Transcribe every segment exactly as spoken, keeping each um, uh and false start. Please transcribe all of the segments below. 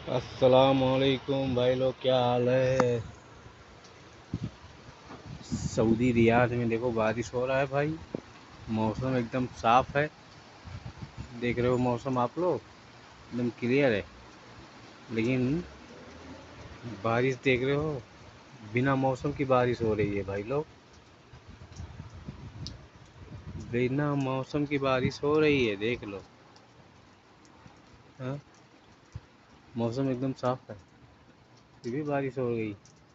अस्सलामुअलैकुम भाई लोग, क्या हाल है। सऊदी रियाद में देखो बारिश हो रहा है भाई। मौसम एकदम साफ है। देख रहे हो मौसम आप लोग, एकदम क्लियर है। लेकिन बारिश देख रहे हो, बिना मौसम की बारिश हो रही है भाई लोग। बिना मौसम की बारिश हो रही है, देख लो। हाँ, मौसम एकदम साफ है, फिर भी बारिश हो गई।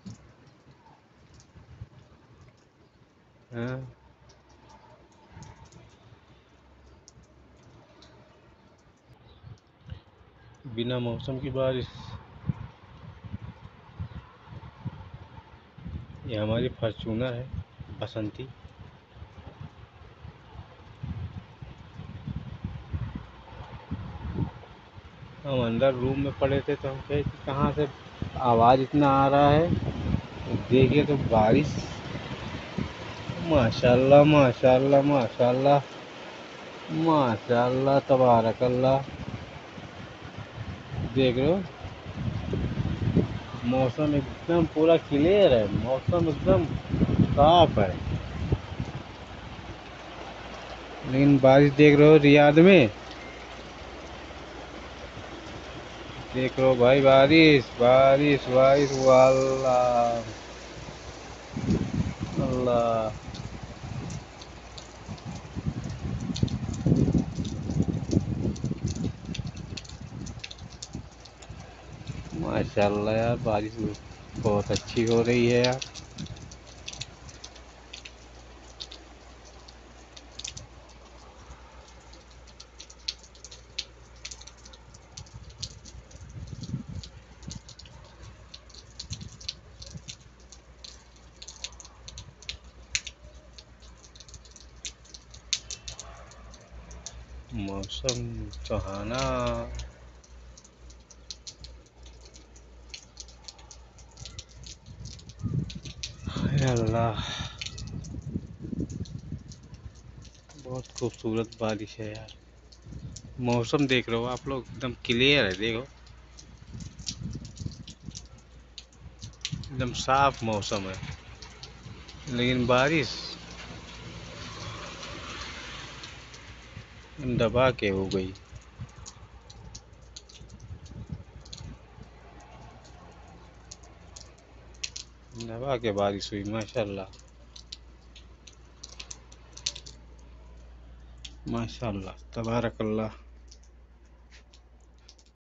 हाँ, बिना मौसम की बारिश। ये हमारी फॉर्च्यूनर है, बसंती। हम अंदर रूम में पड़े थे तो हम कहे कि कहाँ से आवाज़ इतना आ रहा है। तो देखे तो बारिश। माशाल्लाह माशाल्लाह माशाल्लाह माशाल्लाह तबारकल्लाह। देख रहे हो, मौसम एकदम पूरा क्लियर है, मौसम एकदम साफ है। लेकिन बारिश देख रहे हो रियाद में। देख रहे हो भाई, बारिश बारिश बारिश, वाह अल्लाह। माशाल्लाह यार, बारिश बहुत अच्छी हो रही है यार। मौसम सुहाना। हाय अल्लाह, बहुत खूबसूरत बारिश है यार। मौसम देख रहे हो आप लोग, एकदम क्लियर है। देखो, एकदम साफ मौसम है। लेकिन बारिश दबा के हो गई। दबा के बारिश हुई। माशाल्लाह माशाल्लाह तबारकल्लाह।